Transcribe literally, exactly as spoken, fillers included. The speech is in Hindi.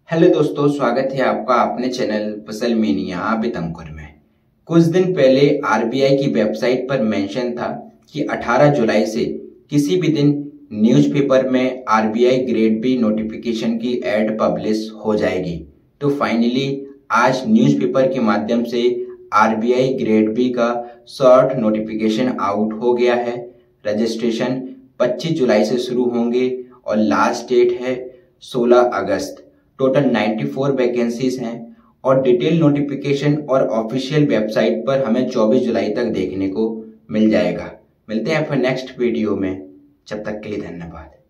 हेलो दोस्तों, स्वागत है आपका अपने चैनल फसल मेनिया बितंकुर में। कुछ दिन पहले आरबीआई की वेबसाइट पर मेंशन था कि अठारह जुलाई से किसी भी दिन न्यूज़पेपर में आरबीआई ग्रेड बी नोटिफिकेशन की एड पब्लिश हो जाएगी। तो फाइनली आज न्यूज़पेपर के माध्यम से आरबीआई ग्रेड बी का शॉर्ट नोटिफिकेशन आउट हो गया है। रजिस्ट्रेशन पच्चीस जुलाई से शुरू होंगे और लास्ट डेट है सोलह अगस्त। टोटल चौरानवे वैकेंसीज हैं और डिटेल नोटिफिकेशन और ऑफिशियल वेबसाइट पर हमें चौबीस जुलाई तक देखने को मिल जाएगा। मिलते हैं फिर नेक्स्ट वीडियो में, जब तक के लिए धन्यवाद।